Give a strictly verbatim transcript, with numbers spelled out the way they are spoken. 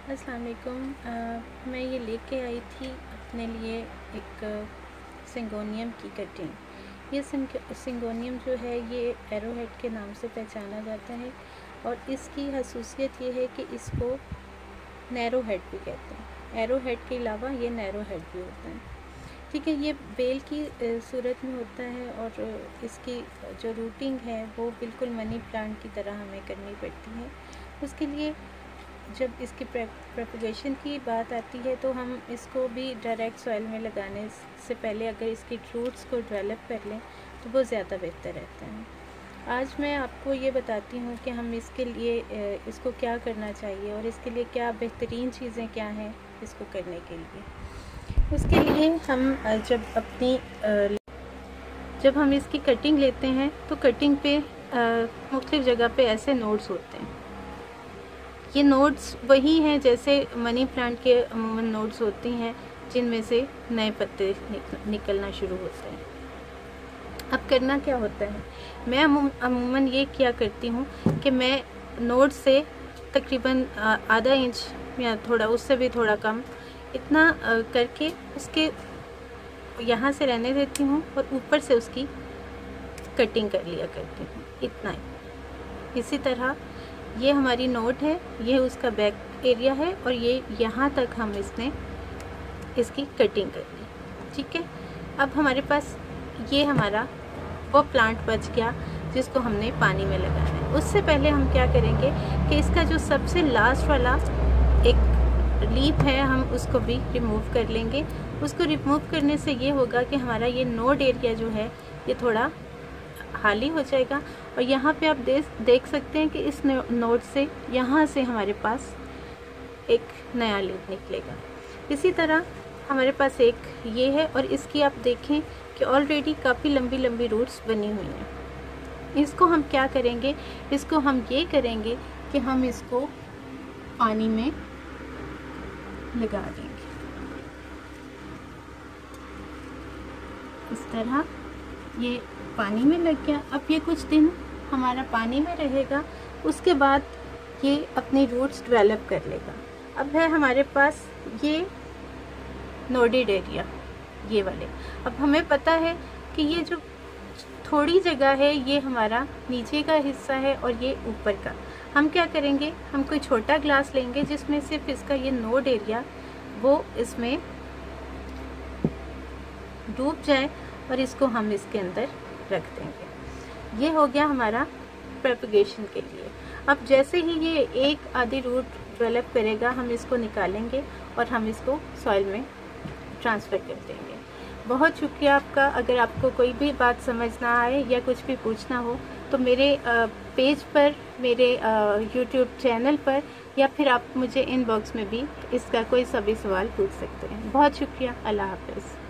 अस्सलाम वालेकुम। मैं ये लेके आई थी अपने लिए एक सिंगोनियम की कटिंग। ये सिंगोनियम जो है ये एरो हेड के नाम से पहचाना जाता है और इसकी खसूसियत ये है कि इसको नैरो हेड भी कहते हैं। एरो हेड के अलावा ये नैरो हेड भी होता है। ठीक है, ये बेल की सूरत में होता है और इसकी जो रूटिंग है वो बिल्कुल मनी प्लांट की तरह हमें करनी पड़ती है। उसके लिए जब इसकी प्रोपगेशन की बात आती है तो हम इसको भी डायरेक्ट सॉइल में लगाने से पहले अगर इसकी रूट्स को डेवलप कर लें तो वो ज़्यादा बेहतर रहता है। आज मैं आपको ये बताती हूँ कि हम इसके लिए इसको क्या करना चाहिए और इसके लिए क्या बेहतरीन चीज़ें क्या हैं इसको करने के लिए। उसके लिए हम जब अपनी जब हम इसकी कटिंग लेते हैं तो कटिंग पे मुख्तलिफ़ जगह पे ऐसे नोड्स होते हैं। ये नोड्स वही हैं जैसे मनी प्लांट के अमूमन नोड्स होती हैं जिनमें से नए पत्ते निकलना शुरू होते हैं। अब करना क्या होता है, मैं अमूमन ये क्या करती हूँ कि मैं नोड से तकरीबन आधा इंच या थोड़ा उससे भी थोड़ा कम इतना करके उसके यहाँ से रहने देती हूँ और ऊपर से उसकी कटिंग कर लिया करती हूँ, इतना ही। इसी तरह ये हमारी नोट है, ये उसका बैक एरिया है और ये यहाँ तक हम इसने इसकी कटिंग कर ली। ठीक है, अब हमारे पास ये हमारा वो प्लांट बच गया जिसको हमने पानी में लगाना है। उससे पहले हम क्या करेंगे कि इसका जो सबसे लास्ट वाला एक लीफ है हम उसको भी रिमूव कर लेंगे। उसको रिमूव करने से ये होगा कि हमारा ये नोड एरिया जो है ये थोड़ा खाली हो जाएगा और यहाँ पे आप देख देख सकते हैं कि इस नोड से यहाँ से हमारे पास एक नया लीफ निकलेगा। इसी तरह हमारे पास एक ये है और इसकी आप देखें कि ऑलरेडी काफ़ी लंबी लंबी रूट्स बनी हुई हैं। इसको हम क्या करेंगे, इसको हम ये करेंगे कि हम इसको पानी में लगा देंगे इस तरह। ये पानी में लग गया। अब ये कुछ दिन हमारा पानी में रहेगा, उसके बाद ये अपनी रूट्स डेवलप कर लेगा। अब है हमारे पास ये नोडेड एरिया, ये वाले। अब हमें पता है कि ये जो थोड़ी जगह है ये हमारा नीचे का हिस्सा है और ये ऊपर का। हम क्या करेंगे, हम कोई छोटा ग्लास लेंगे जिसमें सिर्फ इसका ये नोड एरिया वो इसमें डूब जाए और इसको हम इसके अंदर रख देंगे। ये हो गया हमारा प्रोपगेशन के लिए। अब जैसे ही ये एक आधी रूट डेवलप करेगा हम इसको निकालेंगे और हम इसको सॉइल में ट्रांसफ़र कर देंगे। बहुत शुक्रिया आपका। अगर आपको कोई भी बात समझ ना आए या कुछ भी पूछना हो तो मेरे पेज पर, मेरे यूट्यूब चैनल पर या फिर आप मुझे इनबॉक्स में भी इसका कोई सभी सवाल पूछ सकते हैं। बहुत शुक्रिया। अल्लाह हाफ़िज़।